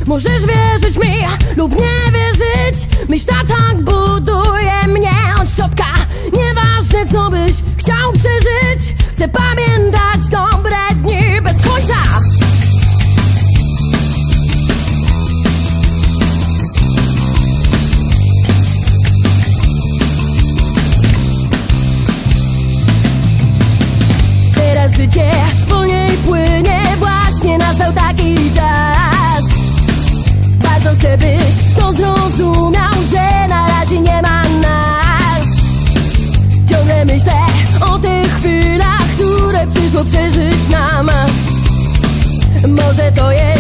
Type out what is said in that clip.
Możesz wierzyć mi lub nie wierzyć, myśl ta tak buduje mnie od środka. Nieważne co byś chciał przeżyć, chcę pamiętać dobre dni bez końca. Teraz życie wolniej płynie, właśnie nastał taki czas. Bardzo chcę, byś to zrozumiał, że na razie nie ma nas. Ciągle myślę o tych chwilach, które przyszło przeżyć nam. Może to jest